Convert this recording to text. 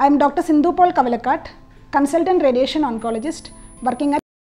I am Dr. Sindhu Paul, consultant radiation oncologist working at